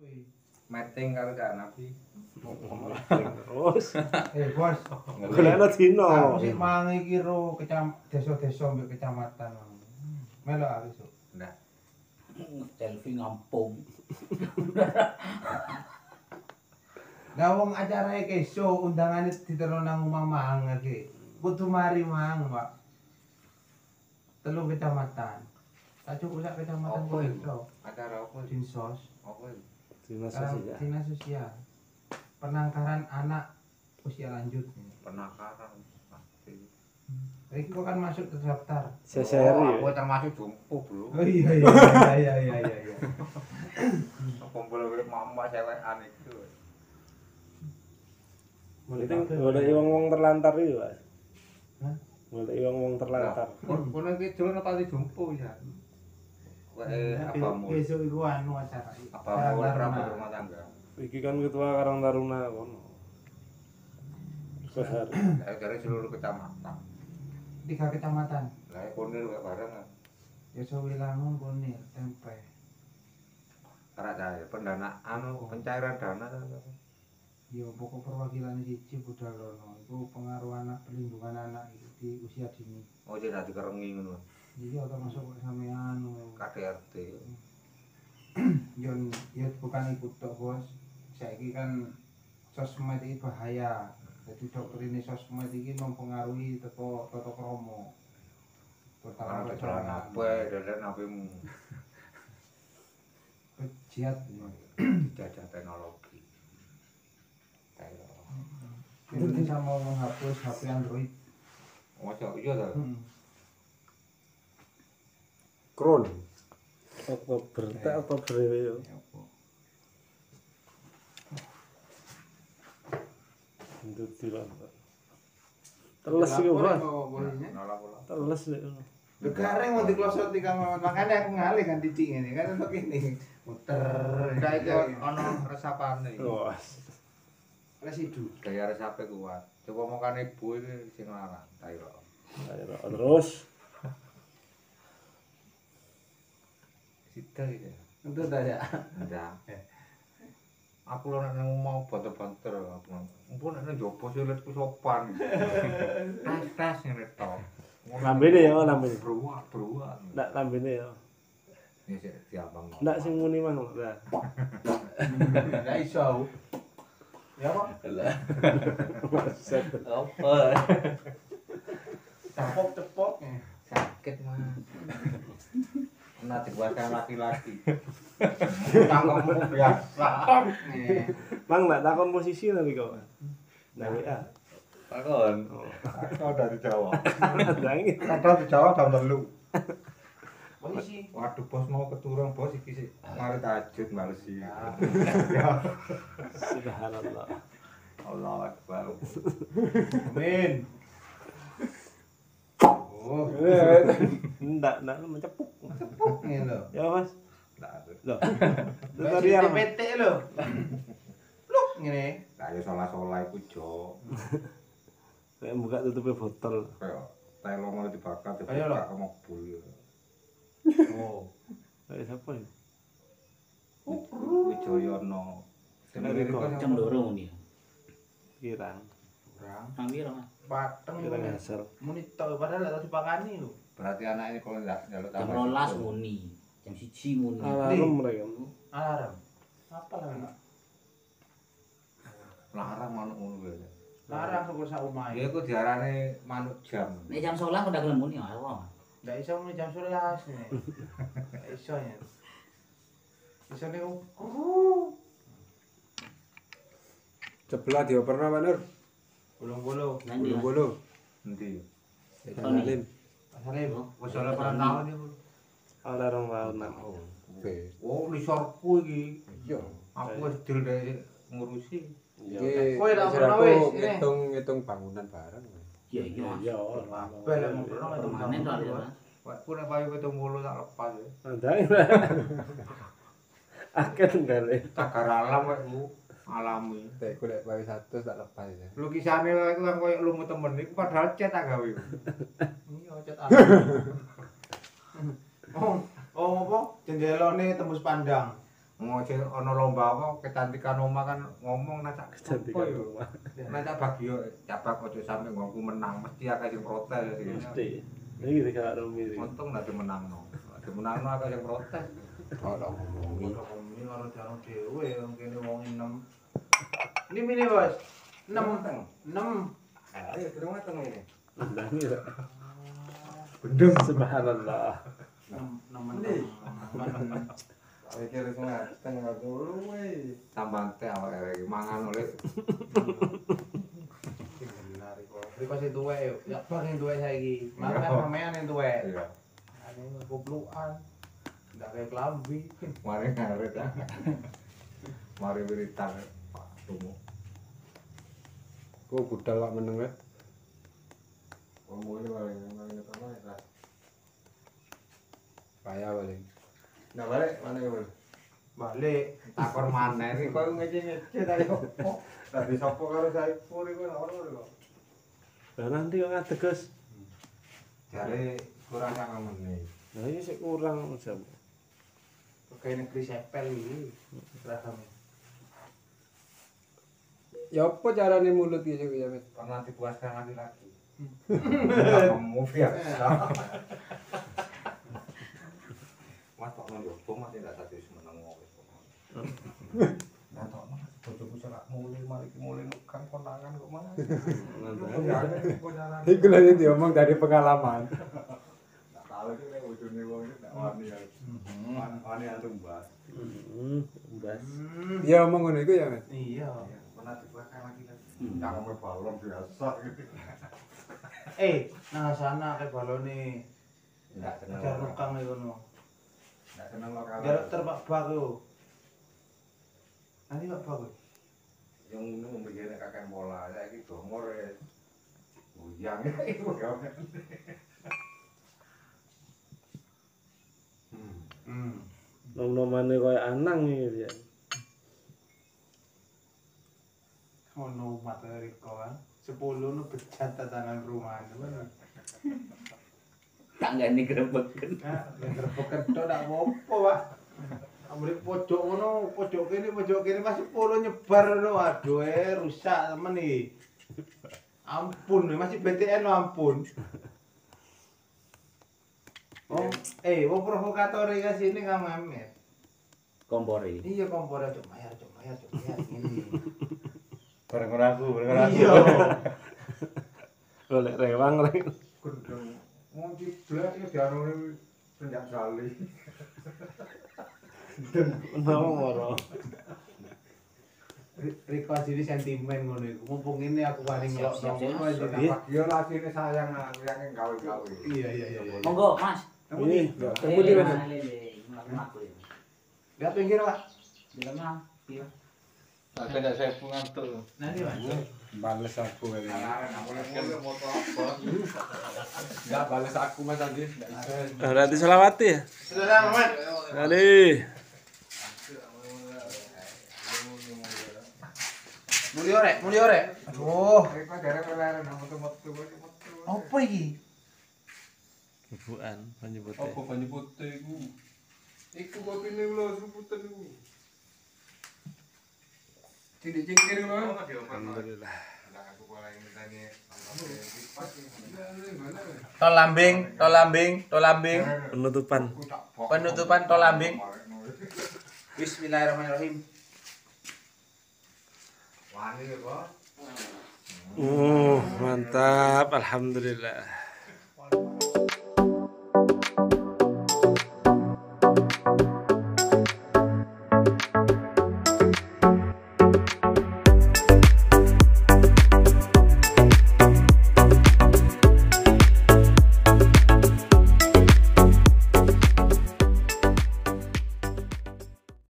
Meeting karo Cak Nabi. Terus. Bos. Golekno dino. Aku sik mangi iki ro desa-desa mbek kecamatan. Melok aku sok. Ndak. Selfie ngampung. Lah wong acarane keso undangane diterno nang omah mang iki. Kudu mari mang, Pak. 3 kecamatan. Tak cukup sak kecamatan Apa itu? kok. Acara apa? Dinsos. Apa itu? Dinas sosial. Dinas sosial. Penangkaran anak usia lanjut. Penakaran pasti. Iki kok kan masuk ke daftar. Seseri. Aku termasuk jompo, Bro. Oh iya. Kumpul karo mama cewekan itu. Itu golek wong-wong terlantar iki, Pak. Hah? Golek wong-wong terlantar. Kono iki jono pati jompo ya. Wae apamu? Besok iku anu acara. Apamu rapat rumah tangga. Iki kan ketua Karang Taruna kono. Besar. Dari seluruh kecamatan. 3 kecamatan. Lah kono kok bareng. Desa Wilangun Kunir, Tempe. Ora cair pendanaan pencairan dana. Ya pokok perwakilan siji Budalono iku pengaruh anak perlindungan anak itu di usia dini. Oh jadi dadi kerengi ngono. Iya termasuk sampean KDRT. ya bukan ikut tok Bos. Saiki kan sosmed iki bahaya. Jadi doktrine sosmed iki mempengaruhi teko tata krama. Karena jalan apa, dan apimu Pejiat jajah teknologi. Itu bisa mau menghapus HP Android. Masa iya ta? Kron. Oktober tak Oktober yo. Itu tidak. Teles iki, Bos. Teles iki. Gareng mau diklosoti kamu, makanya aku ngalih kan titik ini kan untuk ini muter. Enggak itu ono resapane. Wes. Residu. Gaya resape kuat. Coba makan ibu iki sing larang, Tairo. Ayo terus. Sida iki. Untuk tanya. Ndak. Aku lho nek mau banter-banter aku. Mumpun nek njopo siletku sopan. Tas ngene tok. Lambene ya, lambene. Beruak. Ndak lambene ya. Ini sik diabang. Ndak sing muni mang. Nah. Enggak iso. Ya apa? Set. Apa? Tepok-tepok. Sakit mah. Nah dibuatkan laki-laki. Tangkapmu biasa. Mang ndak takon posisi tapi kok. Nah, WA. Takon. Kau dari Jawa. Dangi. Kata di Jawa jam 3. Posisi. Waduh bos mau keturun bos iki sih. Mari tahajud malesi. Subhanallah. Allahu Akbar. Amin. Oh, Ndak mencepuk. ini lho. Ya, Mas. Lah, Loh. Dari Tutorial. PT lho. Pluk ngene. ayo salah-salah iku jo. Kayak buka tutupnya botol. Kayak telo mau dibakar Ayo, lho. ke mobil. Oh. Kayak siapa ya? Wijoyono. Jam loro muni. Kirang. Kurang. Nang piro, Mas? Pateng Kirang hasil. muni tok padahal lek dipakani lho. Berarti anak ini kalau enggak jalur Jam 12 muni. Jam 1 muni. Alarm mereka. Alarm. Apa lah? larang manuk ngono kuwi. Larang saka sak omahe. Ya iku diarani manuk jam. Nek jam 11 udah gelem muni ya, Mas. Ndak iso muni jam 11 nih. Ndak iso ya. Iso nek Sebelah dioperno Pak Nur. bolong-bolong. Nanti, Mas. Bulu-bulu. Endi? Salim. Salim. Wis ora pernah tahun iku. Alarm tahunan. Oh, lisorku iki. Iya. Aku wis dil dari ngurusi. Iki Kowe tak wis pernah aku wis, ini. ngitung bangunan bareng. Iya, iya, Mas. Ya, Bel ngono itu Permanen to ya, Mas. Wek ku nek payu 70 tak lepas ya. Ndang. Akeh tenggale. Cagar alam wek ku alami. Tek ku lek payu 100 tak lepas ya. Lukisane iku kan koyo lumu temen iku padahal cat tak gawe. Iya, cet alarm. Oh, apa? Jendelane tembus pandang. Ngoceh ana lomba apa kecantikan omah kan ngomong nak Kecantikan apa yo. rumah. Nak bagio cabak ojo sampe nggonku menang mesti akeh sing protes sih. Mesti. Ini kita gak Romi. Untung nak dimenangno. Dimenangno akeh sing protes. Ora ngomongi. Ini karo jano dhewe wong kene wong 6. Ini mini bos. 6 6. Ayo ke rumah tengah ini. Nangis. Gendeng. Subhanallah. 6. Ayo kira semua tengah dulu weh. Tambahan teh awak iki mangan oleh Benar iku. Riko sing tuwek yo. Ya bang sing tuwek saiki. Makan sampean sing tuwek. iya. Ane goblokan. Ndak kayak klambi. Mari ngaret ya. Mari wiritan Pak Tumu. Kok budal Pak meneng weh. Ngomongin paling apa ya? Payah paling. Nah balik mana ya bal? Balik. Takor mana sih? Kau ngece tadi kok? Tadi sopo karo Saiful itu orang kok. Lah nanti kok ngadeges. Jare kurang 5 menit. Nah ini sih kurang jam. Kayak negeri sepel iki. Rasane. Ya apa carane mulut gitu ya, Mit? Pernah dipuaskan lagi. Kamu biasa. Mas tok nang yo, mas tidak satu semeneng wis. Nah tok mas bojoku celak mulai kan konangan kok mana. Iku lagi diomong dari pengalaman. Tak tahu iki nek bojone wong iki tak wani ya. Wani antum bahas. Bas. Ya omong ngono iku ya, Mit. Iya. Pernah dipuaskan lagi. Cangkeme balon biasa gitu. Nah sana ke balone. Enggak seneng. Jar nukang iku no. Enggak seneng kok kalau. Jar terbak bak yo. Ani bak bak. Yang ngono mbiyene kakek bola, saiki domor wis. Buyang iku gawe. Nom-nomane koyo anang iki ya. Ono materi kawan. 10 nu becat tatanan rumahan. Tanggane grebeken. Nah, grebeken tok ndak apa-apa, Pak. Ambil pojok ngono, pojok kene masih 10 nyebar ngono. Aduh, rusak temen iki. Ampun, masih BTN lo ampun. Oh, wong provokator iki sini Kang Mamet. Kompori. Iya kompor cok mayar ini. Bareng aku. Iya. Golek rewang rek. Gendeng. Wong ciblek iki diarani penjak jali. Nomor. Riko sini sentimen ngono iku. Mumpung ini aku wani Siap, ngelok siap, ngono siap. aja. Dia lasine sayang aku yang gawe-gawe. Iya. Monggo, Mas. Ini Temu di mana? Lihat pinggir, Pak. Di mana? Iya. Tapi ndak saya ngantuk. Nanti, Pak. Bales aku kali. Enggak balas aku Mas Andi. berarti selawati ya? Sudah, Mamet. Kali. Muli ore. Aduh, Riko jare peleren metu-metu. apa iki? Ibuan penyebutnya. Apa banyu putih iku? Iku kopine lho seruputan iku. Cilik-cilik lho. Alhamdulillah. Aku pola ini tadi. Tol lambing. Penutupan tol lambing. Bismillahirrahmanirrahim. Wani kok. Mantap, alhamdulillah.